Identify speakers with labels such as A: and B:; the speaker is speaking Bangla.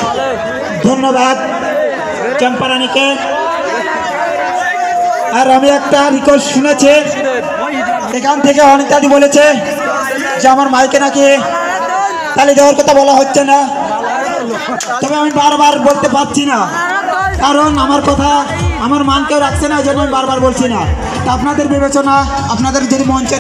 A: ধন্যবাদ চম্পারানীকে। আর আমি একটা রিকোয়েস্ট শুনেছি, এখান থেকে অনিতাদি বলেছে যে আমার মাইকে নাকি তালি দেওয়ার কথা বলা হচ্ছে না। তবে আমি বারবার বলতে পারছি না, কারণ আমার কথা আমার মান কেউ রাখছে না, এই জন্য আমি বারবার বলছি না। তা আপনাদের বিবেচনা, আপনাদের যদি মঞ্চে